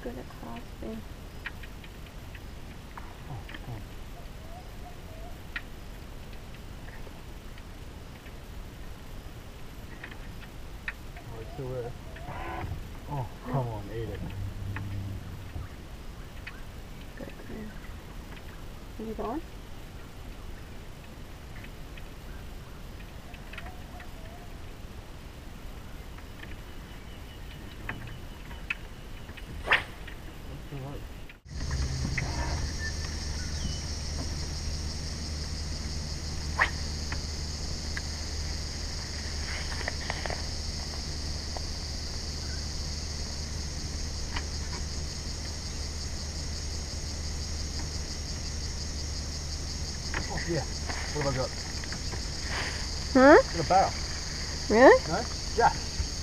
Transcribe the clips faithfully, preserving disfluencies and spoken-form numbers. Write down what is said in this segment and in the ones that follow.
good at clasping. Oh, come on. Oh, it's still there. Oh, come on, eat it. Good man. Are you gone? That's all right. Oh, yeah. What have I got? Huh? Got a barrel. Really? No? Jack.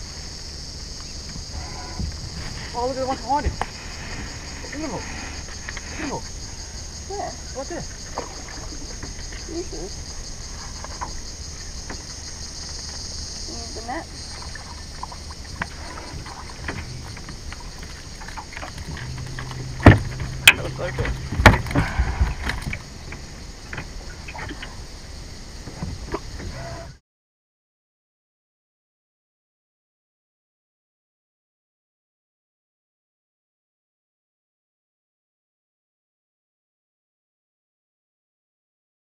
Oh, look at the one behind him. Beautiful. Beautiful. Yeah. Right there. Usually. Use the net. That was so cool.